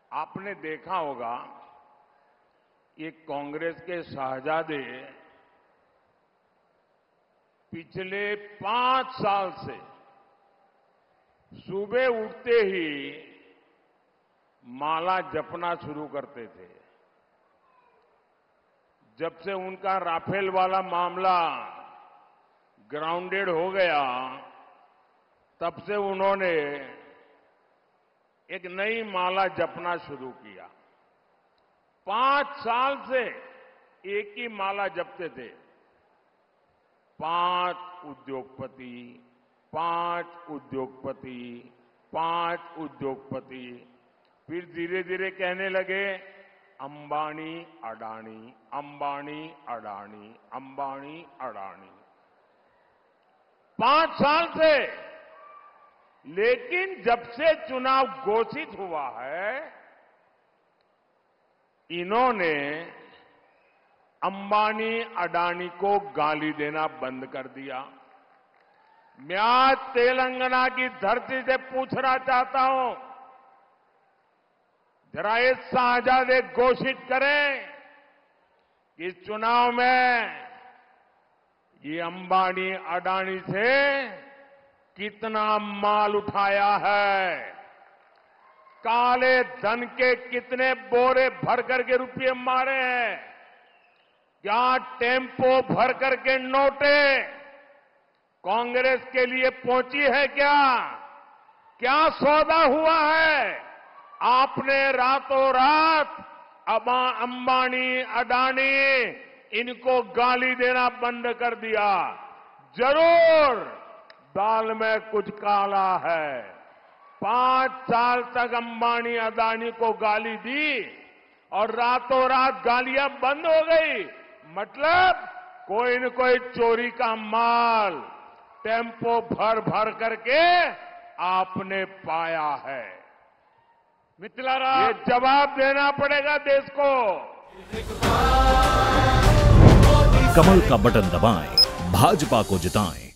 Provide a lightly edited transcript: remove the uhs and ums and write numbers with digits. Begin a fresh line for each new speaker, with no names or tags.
आपने देखा होगा ये कांग्रेस के शहजादे पिछले 5 साल से सुबह उठते ही माला जपना शुरू करते थे। जब से उनका राफेल वाला मामला ग्राउंडेड हो गया, तब से उन्होंने एक नई माला जपना शुरू किया। 5 साल से एक ही माला जपते थे। 5 उद्योगपति, 5 उद्योगपति, 5 उद्योगपति। फिर धीरे धीरे कहने लगे अंबानी अडानी, अंबानी अडानी, अंबानी अडानी। 5 साल से। लेकिन जब से चुनाव घोषित हुआ है, इन्होंने अंबानी अडानी को गाली देना बंद कर दिया। मैं आज तेलंगाना की धरती से पूछना चाहता हूं, जरा ये शहजादे घोषित करें कि इस चुनाव में ये अंबानी अडानी से कितना माल उठाया है, काले धन के कितने बोरे भर करके रुपये मारे हैं, क्या टेम्पो भर करके नोटे कांग्रेस के लिए पहुंची है, क्या सौदा हुआ है। आपने रातों रात अंबानी अडानी इनको गाली देना बंद कर दिया। जरूर दाल में कुछ काला है। 5 साल तक अंबानी अडानी को गाली दी और रातों रात गालियां बंद हो गई। मतलब कोई न कोई चोरी का माल टेम्पो भर भर करके आपने पाया है। मित्लारा, ये जवाब देना पड़ेगा देश को।
कमल का बटन दबाएं, भाजपा को जिताएं।